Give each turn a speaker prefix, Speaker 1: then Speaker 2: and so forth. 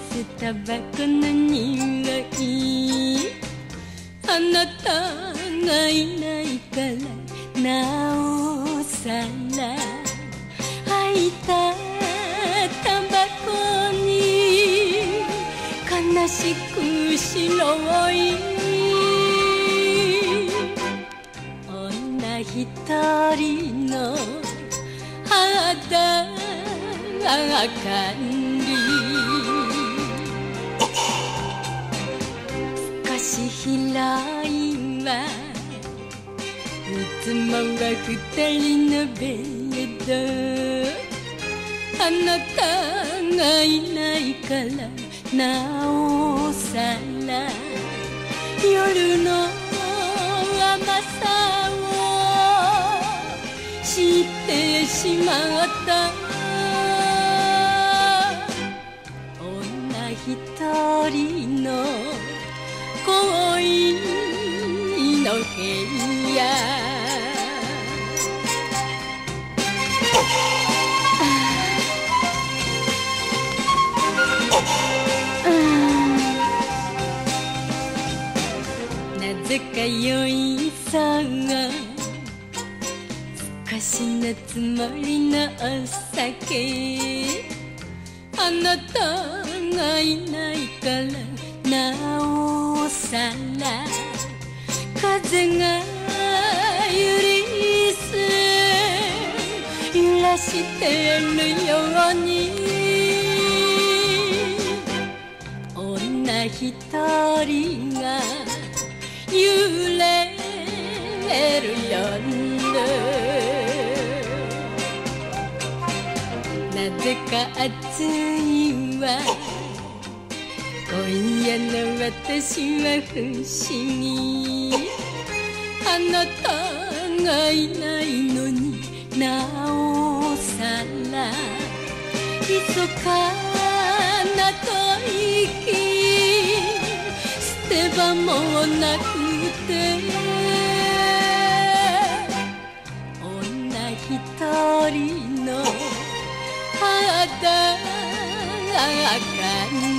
Speaker 1: すタバコの匂い、あなたがいないからなおさら吐いたタバコに悲しく白い女一人の肌明かり、少し広いわいつもは二人のベッド、あなたがいないからなおさら夜の甘さを知ってしまった。女一人の恋の部屋、なぜか酔いそう少しのつもりのお酒、あなたがいないからなおさら風が揺りす揺らしてるように、女一人が揺れる夜、なぜか暑いわ今夜の私は不思議、あなたがいないのになおさら密かな吐息捨て場もなくて、女一人の肌明かり